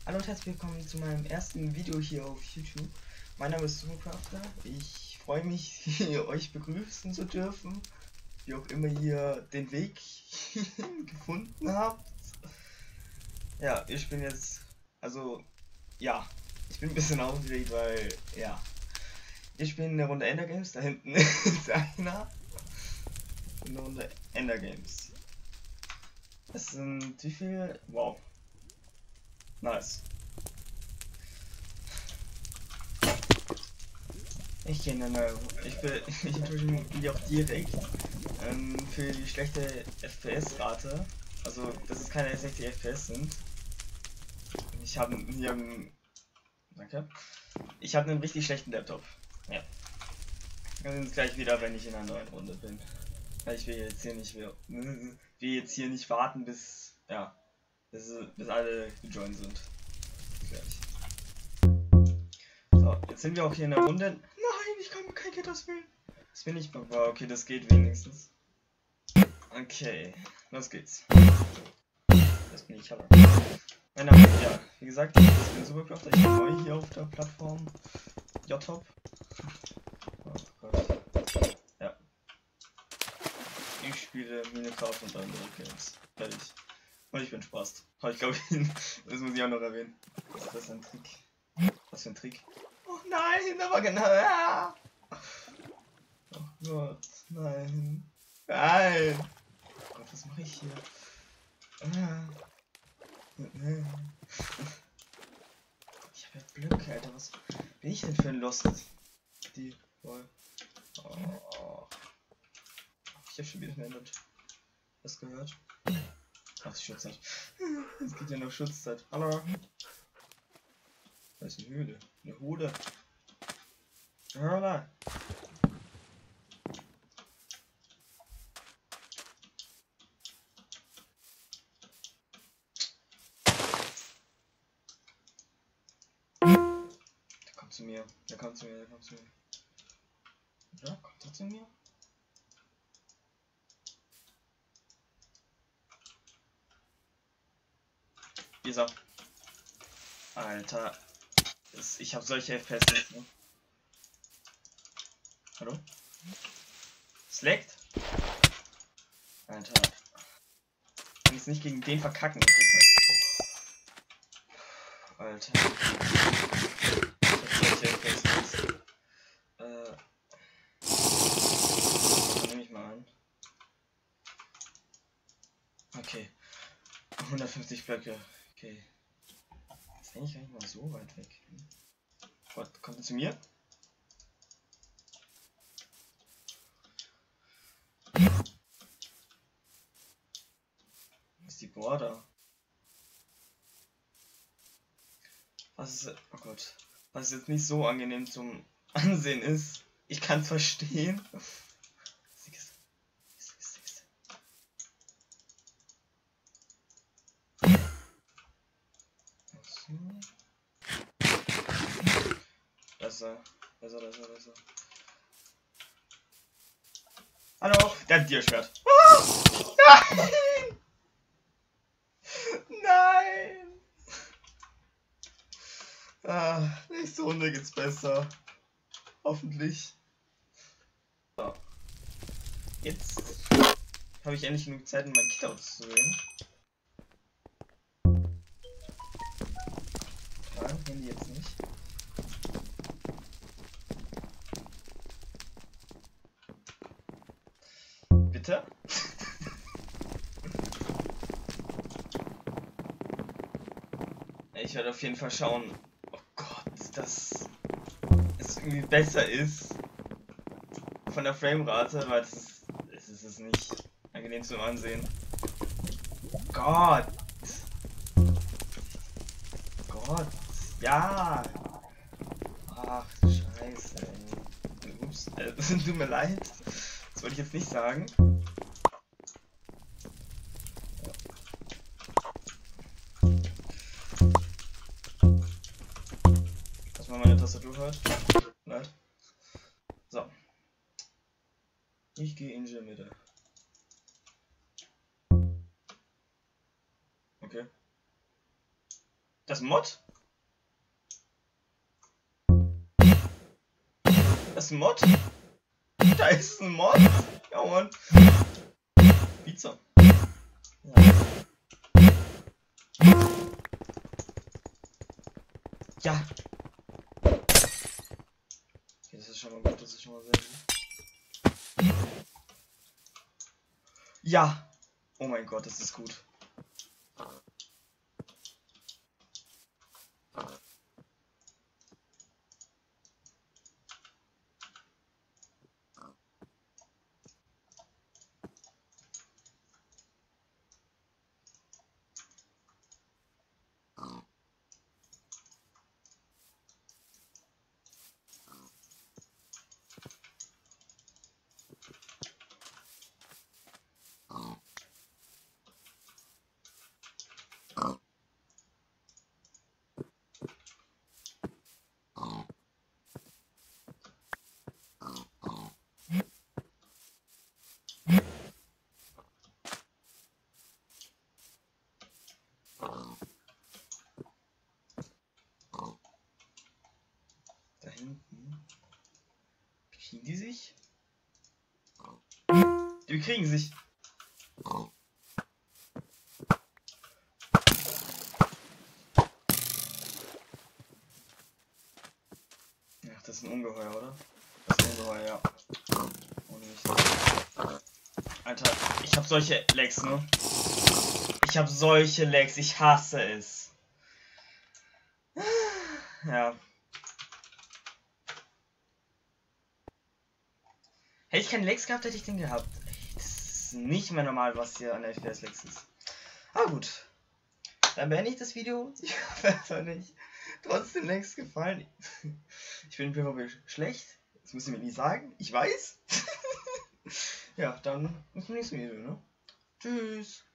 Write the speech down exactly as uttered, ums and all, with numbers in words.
Hallo und herzlich willkommen zu meinem ersten Video hier auf YouTube. Mein Name ist Supercrafter. Ich freue mich, euch begrüßen zu dürfen, wie auch immer ihr den Weg gefunden habt. Ja, ich bin jetzt, also, ja, ich bin ein bisschen aufgeregt, weil, ja, ich bin in der Runde Ender Games, da hinten ist einer. In der Runde Ender Games. Es sind wie viel? Wow. Nice. Ich gehe in eine, ich will, ich entschuldige mich auch direkt ähm, für die schlechte F P S-Rate. Also, dass es keine sechzig F P S sind. Ich habe hier, danke. Ich habe einen richtig schlechten Laptop. Ja. Wir sehen uns gleich wieder, wenn ich in einer neuen Runde bin. Weil ich will jetzt hier nicht, will, will jetzt hier nicht warten, bis, ja, bis, bis alle gejoint sind. Gleich. So, jetzt sind wir auch hier in der Runde. Nein, ich kann mir kein Kind auswählen. Das bin ich, aber okay, das geht wenigstens. Okay, los geht's. Das bin ich, hallo. Mein Name ist, ja, wie gesagt, ich bin Supercrafter, ich bin neu hier auf der Plattform J-Top. Oh Gott. Ja. Ich spiele Minecraft und andere Games. Fertig. Und ich bin Spaß. Aber ich glaube, das muss ich auch noch erwähnen. Was ist ein Trick? Was für ein Trick? Oh nein, aber genau. Ah! Oh Gott, nein. Nein. Oh Gott, was mache ich hier? Ah. Ich habe ja Blöcke, Alter. Was bin ich denn für ein Lost? Die. Oh. Ich habe schon wieder verändert. Was gehört? Ach, die Schutzzeit. Es geht ja noch Schutzzeit. Hallo. Da ist eine Höhle. Eine Höhle. Höhle. Der kommt zu mir. Der kommt zu mir. Der kommt zu mir. Ja, kommt er zu mir? Dieser. Alter. Das, ich habe solche F P S nicht, ne? Hallo? Es leckt? Alter. Wenn ich es nicht gegen den verkacken. Oh. Alter. Ich hab solche F P S. Äh. Nehme ich mal an. Okay. hundertfünfzig Blöcke. Okay. Das ist eigentlich gar nicht mal so weit weg. Gott, kommt er zu mir? Was ist die Border? Was ist. Oh Gott. Was jetzt nicht so angenehm zum Ansehen ist. Ich kann es verstehen. Besser, besser, besser, besser. Hallo, der Tierschwert. Oh, nein! Nein! Ah, nächste Runde geht's besser. Hoffentlich. So. Jetzt habe ich endlich genug Zeit, um mein Kit auszusehen. Ja, Handy jetzt nicht. Bitte? Ich werde auf jeden Fall schauen, oh Gott, dass es irgendwie besser ist von der Framerate, weil es ist, es ist es nicht angenehm zum Ansehen. Gott! Gott! Ja! Ach, scheiße, ey. Ups, äh, tut mir leid. Das wollte ich jetzt nicht sagen. Dass man meine Tastatur hört. Nein. So. Ich gehe in die Mitte. Okay. Das ist ein Mod? Das ist ein Mod? Da ist ein Mod? Ja, Mann. Pizza. Ja. Ja. Okay, das ist schon mal gut, das ist schon mal sehr gut. Ja. Oh mein Gott, das ist gut. Da hinten. Bekriegen die sich? Die bekriegen sich. Ach, das ist ein Ungeheuer, oder? Das ist ein Ungeheuer, ja. Ohne mich. Alter, ich hab solche Lags, ne? Ich hab solche Lags, ich hasse es. Ja. Hätte ich keinen Lags gehabt, hätte ich den gehabt. Das ist nicht mehr normal, was hier an der F P S-Lags ist. Aber gut. Dann beende ich das Video. Ich hoffe, es hat euch trotzdem Lags gefallen. Ich bin Playmobil schlecht. Das müsst ihr mir nie sagen. Ich weiß. Ja, dann bis zum nächsten Video, ne? Tschüss.